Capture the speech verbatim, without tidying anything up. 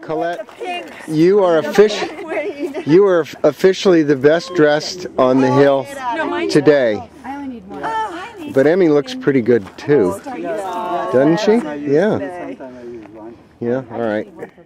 Colette, you are official. You are officially the best dressed on the hill today. But Emmy looks pretty good too, doesn't she? Yeah. Yeah. All right.